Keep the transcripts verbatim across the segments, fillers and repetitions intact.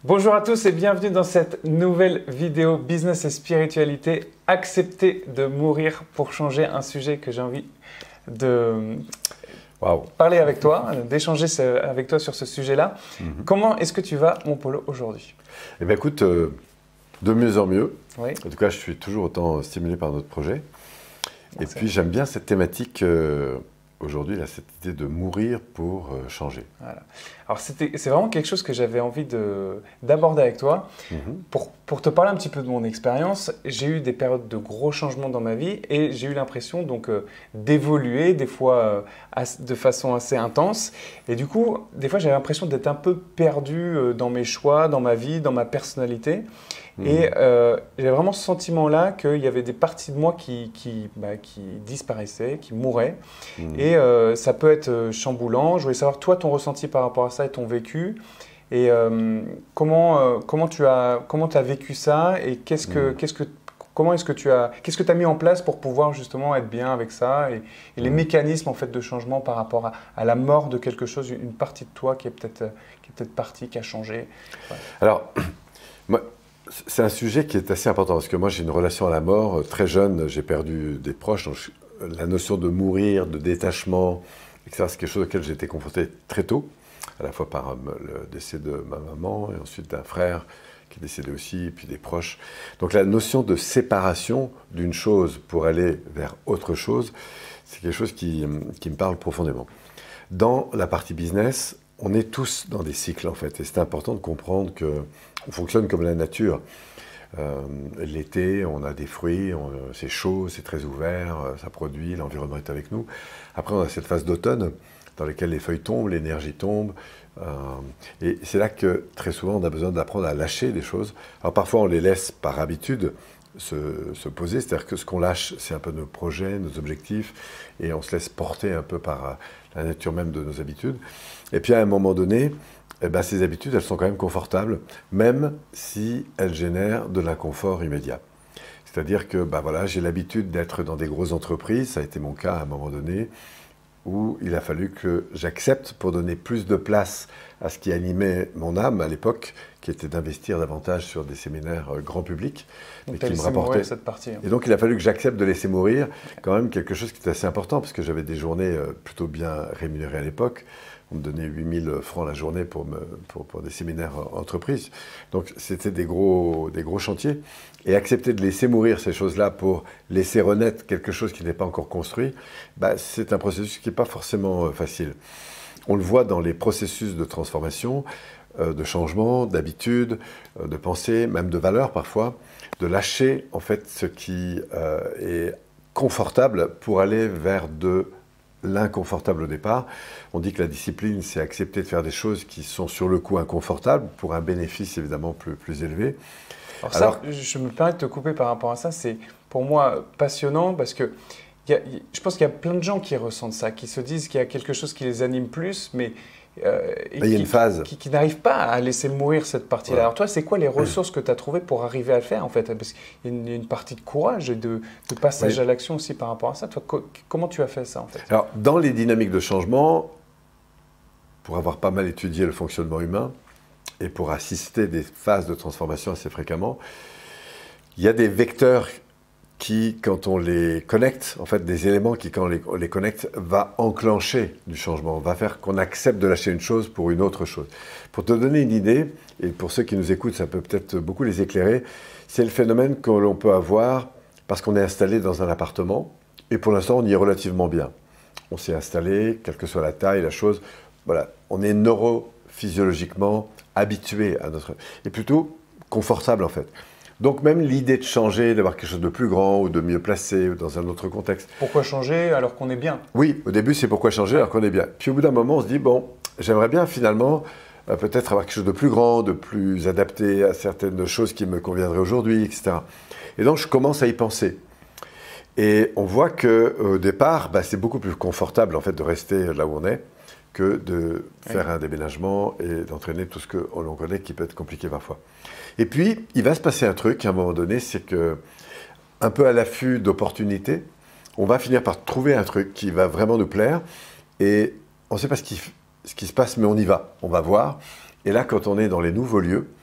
Bonjour à tous et bienvenue dans cette nouvelle vidéo Business et Spiritualité. Accepter de mourir pour changer, un sujet que j'ai envie de wow. parler avec toi, d'échanger avec toi sur ce sujet-là. Mm-hmm. Comment est-ce que tu vas, mon Polo, aujourd'hui? Eh bien écoute, euh, de mieux en mieux. Oui. En tout cas, je suis toujours autant stimulé par notre projet. Bon, et puis j'aime bien cette thématique euh, aujourd'hui, là, cette idée de mourir pour euh, changer. Voilà. Alors c'est vraiment quelque chose que j'avais envie d'aborder avec toi. Mm-hmm. pour, pour te parler un petit peu de mon expérience, j'ai eu des périodes de gros changements dans ma vie et j'ai eu l'impression donc euh, d'évoluer, des fois euh, as, de façon assez intense. Et du coup, des fois j'avais l'impression d'être un peu perdu euh, dans mes choix, dans ma vie, dans ma personnalité. Mmh. Et euh, j'ai vraiment ce sentiment-là qu'il y avait des parties de moi qui, qui, bah, qui disparaissaient, qui mouraient. Mmh. Et euh, ça peut être chamboulant. Je voulais savoir, toi, ton ressenti par rapport à ça et ton vécu. Et euh, comment, euh, comment tu as, comment tu as vécu ça et qu'est-ce que, mmh. qu'est-ce que, comment est-ce que tu as, qu'est-ce que tu as mis en place pour pouvoir justement être bien avec ça et, et les mmh. mécanismes en fait, de changement par rapport à, à la mort de quelque chose, une partie de toi qui est peut-être peut partie, qui a changé. Ouais. Alors, moi, c'est un sujet qui est assez important parce que moi j'ai une relation à la mort. Très jeune, j'ai perdu des proches. Donc la notion de mourir, de détachement, et cetera, c'est quelque chose auquel j'ai été confronté très tôt, à la fois par le décès de ma maman et ensuite d'un frère qui est décédé aussi, et puis des proches. Donc la notion de séparation d'une chose pour aller vers autre chose, c'est quelque chose qui, qui me parle profondément. Dans la partie business, on est tous dans des cycles en fait, et c'est important de comprendre qu'on fonctionne comme la nature. Euh, L'été, on a des fruits, c'est chaud, c'est très ouvert, ça produit, l'environnement est avec nous. Après, on a cette phase d'automne dans laquelle les feuilles tombent, l'énergie tombe. Euh, et c'est là que très souvent, on a besoin d'apprendre à lâcher des choses. Alors parfois, on les laisse par habitude se, se poser, c'est-à-dire que ce qu'on lâche, c'est un peu nos projets, nos objectifs, et on se laisse porter un peu par la nature même de nos habitudes. Et puis à un moment donné, eh ben, ces habitudes, elles sont quand même confortables, même si elles génèrent de l'inconfort immédiat. C'est-à-dire que ben voilà, j'ai l'habitude d'être dans des grosses entreprises, ça a été mon cas à un moment donné, où il a fallu que j'accepte pour donner plus de place à ce qui animait mon âme à l'époque, qui était d'investir davantage sur des séminaires euh, grand public. Donc tu as laissé mourir cette partie. Hein. Et donc il a fallu que j'accepte de laisser mourir quand même quelque chose qui était assez important, parce que j'avais des journées euh, plutôt bien rémunérées à l'époque. On me donnait huit mille francs la journée pour, me, pour, pour des séminaires entreprises. Donc c'était des gros, des gros chantiers. Et accepter de laisser mourir ces choses-là pour laisser renaître quelque chose qui n'est pas encore construit, bah, c'est un processus qui n'est pas forcément facile. On le voit dans les processus de transformation, euh, de changement, d'habitude, euh, de pensée, même de valeur parfois, de lâcher en fait ce qui euh, est confortable pour aller vers de l'inconfortable au départ. On dit que la discipline, c'est accepter de faire des choses qui sont sur le coup inconfortables pour un bénéfice évidemment plus, plus élevé. Alors, Alors ça, je me permets de te couper par rapport à ça, c'est pour moi passionnant parce que y a, je pense qu'il y a plein de gens qui ressentent ça, qui se disent qu'il y a quelque chose qui les anime plus, mais euh, et il y a une qui, phase. qui, qui n'arrivent pas à laisser mourir cette partie-là. Ouais. Alors toi, c'est quoi les ressources que tu as trouvées pour arriver à le faire en fait? Parce qu'il y a une, une partie de courage et de, de passage oui. à l'action aussi par rapport à ça. Toi, co comment tu as fait ça en fait? Alors, dans les dynamiques de changement, pour avoir pas mal étudié le fonctionnement humain et pour assister des phases de transformation assez fréquemment, il y a des vecteurs qui, quand on les connecte, en fait, des éléments qui, quand on les, on les connecte, va enclencher du changement, va faire qu'on accepte de lâcher une chose pour une autre chose. Pour te donner une idée, et pour ceux qui nous écoutent, ça peut peut-être beaucoup les éclairer, c'est le phénomène que l'on peut avoir parce qu'on est installé dans un appartement, et pour l'instant, on y est relativement bien. On s'est installé, quelle que soit la taille, la chose, voilà, on est neurophysiologiquement habitué à notre... et plutôt confortable en fait. Donc même l'idée de changer, d'avoir quelque chose de plus grand ou de mieux placé ou dans un autre contexte. Pourquoi changer alors qu'on est bien? Oui, au début c'est pourquoi changer alors qu'on est bien. Puis au bout d'un moment on se dit, bon, j'aimerais bien finalement euh, peut-être avoir quelque chose de plus grand, de plus adapté à certaines choses qui me conviendraient aujourd'hui, et cetera. Et donc je commence à y penser. Et on voit qu'au départ, bah, c'est beaucoup plus confortable en fait de rester là où on est que de faire oui. un déménagement et d'entraîner tout ce que l'on connaît qui peut être compliqué parfois. Et puis, il va se passer un truc à un moment donné, c'est que, un peu à l'affût d'opportunités, on va finir par trouver un truc qui va vraiment nous plaire et on ne sait pas ce qui, ce qui se passe, mais on y va, on va voir. Et là, quand on est dans les nouveaux lieux,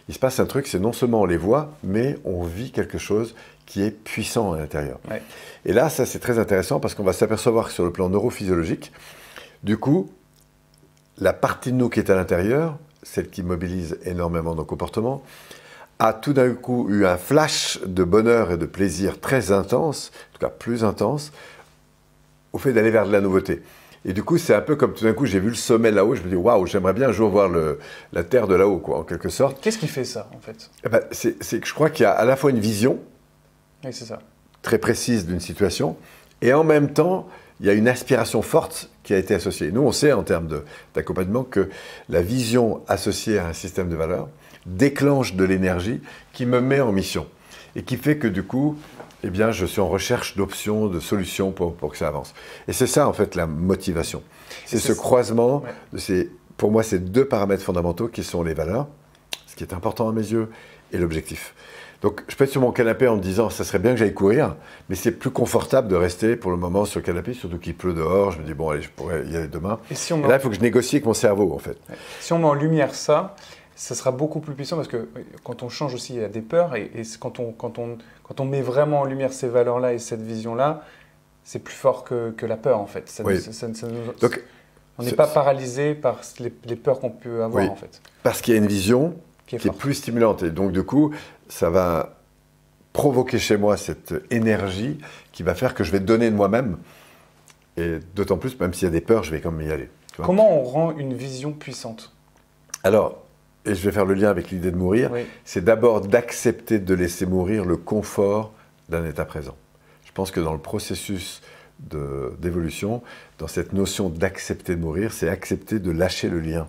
il se passe un truc, c'est non seulement on les voit, mais on vit quelque chose qui est puissant à l'intérieur. Ouais. Et là, ça c'est très intéressant parce qu'on va s'apercevoir que sur le plan neurophysiologique, du coup, la partie de nous qui est à l'intérieur, celle qui mobilise énormément nos comportements, a tout d'un coup eu un flash de bonheur et de plaisir très intense, en tout cas plus intense, au fait d'aller vers de la nouveauté. Et du coup, c'est un peu comme tout d'un coup, j'ai vu le sommet là-haut, je me dis, waouh, j'aimerais bien un jour voir le, la Terre de là-haut, quoi, en quelque sorte. Qu'est-ce qui fait ça, en fait? Eh ben, c'est que je crois qu'il y a à la fois une vision, oui, c'est ça, très précise d'une situation, et en même temps, il y a une aspiration forte qui a été associée. Nous, on sait en termes d'accompagnement que la vision associée à un système de valeurs déclenche de l'énergie qui me met en mission et qui fait que du coup, eh bien, je suis en recherche d'options, de solutions pour, pour que ça avance. Et c'est ça, en fait, la motivation. C'est ce croisement, ouais. de ces, pour moi, ces deux paramètres fondamentaux qui sont les valeurs, ce qui est important à mes yeux, et l'objectif. Donc, je peux être sur mon canapé en me disant, ça serait bien que j'aille courir, mais c'est plus confortable de rester pour le moment sur le canapé, surtout qu'il pleut dehors. Je me dis, bon, allez, je pourrais y aller demain. Et, si on et là, il faut que je négocie avec mon cerveau, en fait. Ouais. Si on met en lumière ça, ça sera beaucoup plus puissant parce que quand on change aussi, il y a des peurs et, et quand, on, quand, on, quand on met vraiment en lumière ces valeurs-là et cette vision-là, c'est plus fort que, que la peur, en fait. Ça, oui. ça, ça, ça nous, Donc, on n'est pas paralysé par les, les peurs qu'on peut avoir, oui. en fait. Parce qu'il y a une vision qui est, qui est plus stimulante. Et donc, du coup, ça va provoquer chez moi cette énergie qui va faire que je vais donner de moi-même. Et d'autant plus, même s'il y a des peurs, je vais quand même y aller. Tu vois. Comment on rend une vision puissante? Alors, et je vais faire le lien avec l'idée de mourir, oui. c'est d'abord d'accepter de laisser mourir le confort d'un état présent. Je pense que dans le processus d'évolution, dans cette notion d'accepter de mourir, c'est accepter de lâcher le lien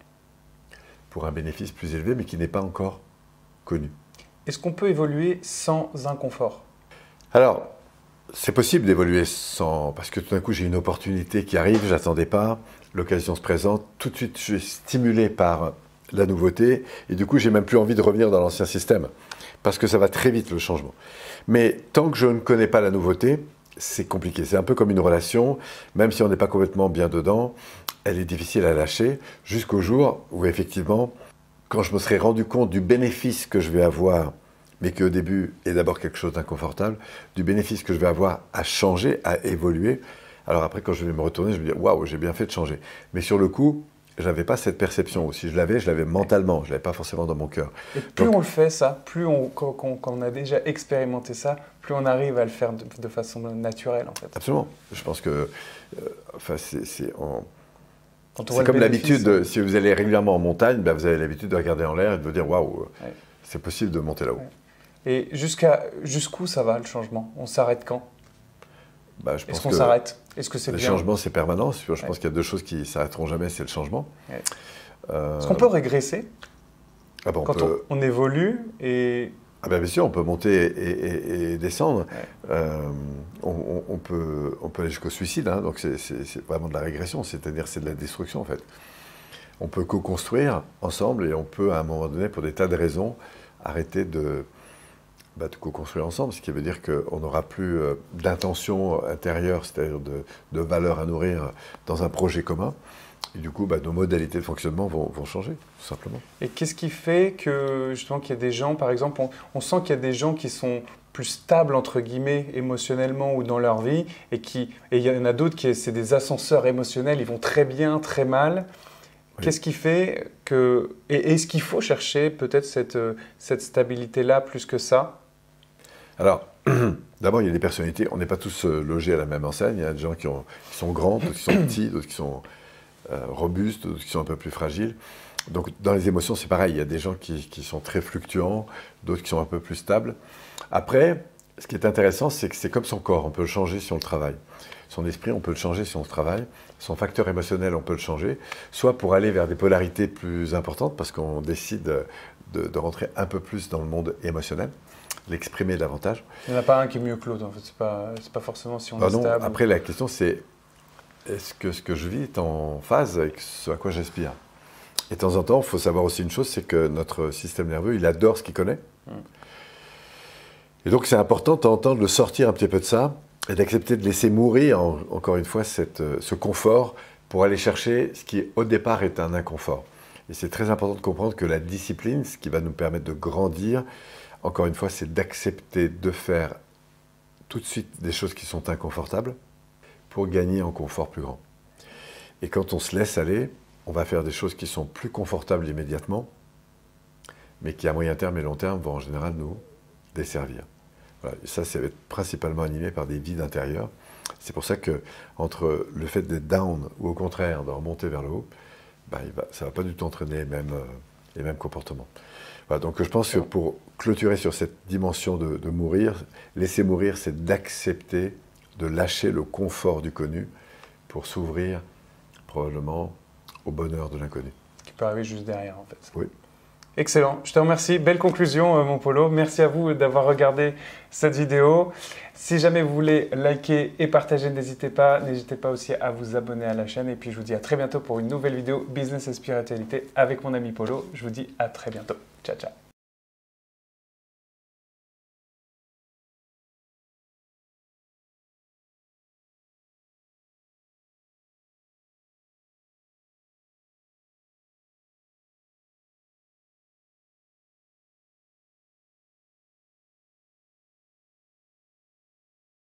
pour un bénéfice plus élevé, mais qui n'est pas encore connu. Est-ce qu'on peut évoluer sans inconfort? Alors, c'est possible d'évoluer sans... Parce que tout d'un coup, j'ai une opportunité qui arrive, je n'attendais pas, l'occasion se présente, tout de suite, je suis stimulé par la nouveauté, et du coup, j'ai même plus envie de revenir dans l'ancien système, parce que ça va très vite, le changement. Mais tant que je ne connais pas la nouveauté, c'est compliqué. C'est un peu comme une relation, même si on n'est pas complètement bien dedans, elle est difficile à lâcher, jusqu'au jour où, effectivement, quand je me serai rendu compte du bénéfice que je vais avoir, mais qui au début est d'abord quelque chose d'inconfortable, du bénéfice que je vais avoir à changer, à évoluer. Alors après, quand je vais me retourner, je vais me dire « Waouh, j'ai bien fait de changer ». Mais sur le coup, je n'avais pas cette perception. Ou si je l'avais, je l'avais mentalement, je ne l'avais pas forcément dans mon cœur. Et plus Donc, on le fait, ça, plus on, quand, quand, quand on a déjà expérimenté ça, plus on arrive à le faire de, de façon naturelle, en fait. Absolument. Je pense que euh, enfin, c'est... C'est comme l'habitude, si vous allez régulièrement en montagne, ben vous avez l'habitude de regarder en l'air et de vous dire « Waouh, ouais. c'est possible de monter là-haut ouais. ». Et jusqu'à jusqu'où ça va, le changement? On s'arrête quand? bah, Est-ce qu'on s'arrête? Est-ce que c'est Le bien? changement, c'est permanent. Je ouais. pense qu'il y a deux choses qui ne s'arrêteront jamais, c'est le changement. Ouais. Euh... Est-ce qu'on peut régresser ah bon, quand on, peut... on, on évolue et... Ah ben bien sûr, on peut monter et, et, et descendre. Ouais. Euh, on, on, peut, on peut aller jusqu'au suicide, hein, donc c'est vraiment de la régression, c'est-à-dire c'est de la destruction en fait. On peut co-construire ensemble et on peut à un moment donné, pour des tas de raisons, arrêter de, bah, de co-construire ensemble, ce qui veut dire qu'on n'aura plus euh, d'intention intérieure, c'est-à-dire de, de valeur à nourrir dans un projet commun. Et du coup, bah, nos modalités de fonctionnement vont, vont changer, tout simplement. Et qu'est-ce qui fait que, justement, qu'il y a des gens, par exemple, on, on sent qu'il y a des gens qui sont plus stables, entre guillemets, émotionnellement ou dans leur vie, et, qui, et il y en a d'autres qui, c'est des ascenseurs émotionnels, ils vont très bien, très mal. Oui. Qu'est-ce qui fait que... Et est-ce qu'il faut chercher peut-être cette, cette stabilité-là plus que ça? Alors, d'abord, il y a des personnalités, on n'est pas tous logés à la même enseigne, il y a des gens qui, ont, qui sont grands, d'autres qui sont petits, d'autres qui sont... Euh, robustes, d'autres qui sont un peu plus fragiles. Donc dans les émotions, c'est pareil, il y a des gens qui, qui sont très fluctuants, d'autres qui sont un peu plus stables. Après, ce qui est intéressant, c'est que c'est comme son corps, on peut le changer si on le travaille. Son esprit, on peut le changer si on le travaille. Son facteur émotionnel, on peut le changer, soit pour aller vers des polarités plus importantes, parce qu'on décide de, de rentrer un peu plus dans le monde émotionnel, l'exprimer davantage. Il n'y en a pas un qui est mieux que l'autre, en fait. C'est pas, c'est pas forcément si on bah est non, stable. Après, la question, c'est est-ce que ce que je vis est en phase avec ce à quoi j'aspire? Et de temps en temps, il faut savoir aussi une chose, c'est que notre système nerveux, il adore ce qu'il connaît. Mm. Et donc, c'est important de temps en temps de le sortir un petit peu de ça et d'accepter de laisser mourir, en, encore une fois, cette, ce confort pour aller chercher ce qui, au départ, est un inconfort. Et c'est très important de comprendre que la discipline, ce qui va nous permettre de grandir, encore une fois, c'est d'accepter de faire tout de suite des choses qui sont inconfortables pour gagner en confort plus grand. Et quand on se laisse aller, on va faire des choses qui sont plus confortables immédiatement, mais qui à moyen terme et long terme vont en général nous desservir. Voilà. Et ça, c'est principalement animé par des vides intérieurs. C'est pour ça que entre le fait d'être down ou au contraire de remonter vers le haut, ben, il va, ça ne va pas du tout entraîner les mêmes, euh, les mêmes comportements. Voilà, donc je pense que pour clôturer sur cette dimension de, de mourir, laisser mourir, c'est d'accepter de lâcher le confort du connu pour s'ouvrir probablement au bonheur de l'inconnu. Qui peut arriver juste derrière en fait. Oui. Excellent, je te remercie. Belle conclusion, euh, mon Polo. Merci à vous d'avoir regardé cette vidéo. Si jamais vous voulez liker et partager, n'hésitez pas. N'hésitez pas aussi à vous abonner à la chaîne. Et puis, je vous dis à très bientôt pour une nouvelle vidéo Business et Spiritualité avec mon ami Polo. Je vous dis à très bientôt. Ciao, ciao.